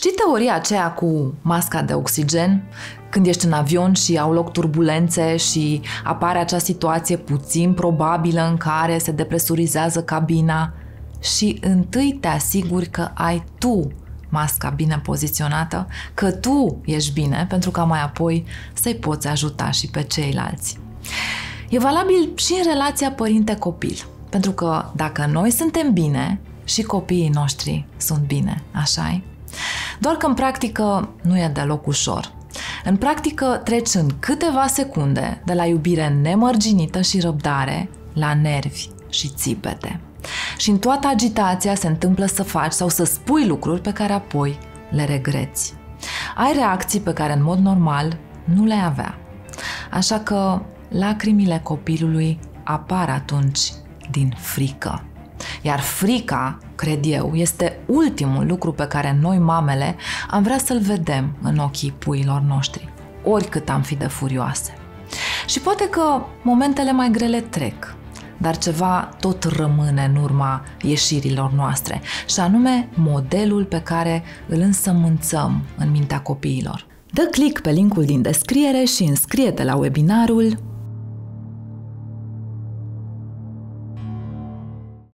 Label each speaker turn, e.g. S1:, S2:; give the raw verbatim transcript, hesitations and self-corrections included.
S1: Știi teoria aceea cu masca de oxigen? Când ești în avion și au loc turbulențe și apare acea situație puțin probabilă în care se depresurizează cabina și întâi te asiguri că ai tu masca bine poziționată, că tu ești bine, pentru ca mai apoi să-i poți ajuta și pe ceilalți. E valabil și în relația părinte-copil, pentru că dacă noi suntem bine, și copiii noștri sunt bine, așa-i? Doar că în practică nu e deloc ușor. În practică treci în câteva secunde de la iubire nemărginită și răbdare la nervi și țipete. Și în toată agitația se întâmplă să faci sau să spui lucruri pe care apoi le regreți. Ai reacții pe care în mod normal nu le avea. Așa că lacrimile copilului apar atunci din frică. Iar frica, cred eu, este ultimul lucru pe care noi, mamele, am vrea să-l vedem în ochii puiilor noștri, oricât am fi de furioase. Și poate că momentele mai grele trec, dar ceva tot rămâne în urma ieșirilor noastre, și anume modelul pe care îl însămânțăm în mintea copiilor. Dă click pe linkul din descriere și înscrie-te la webinarul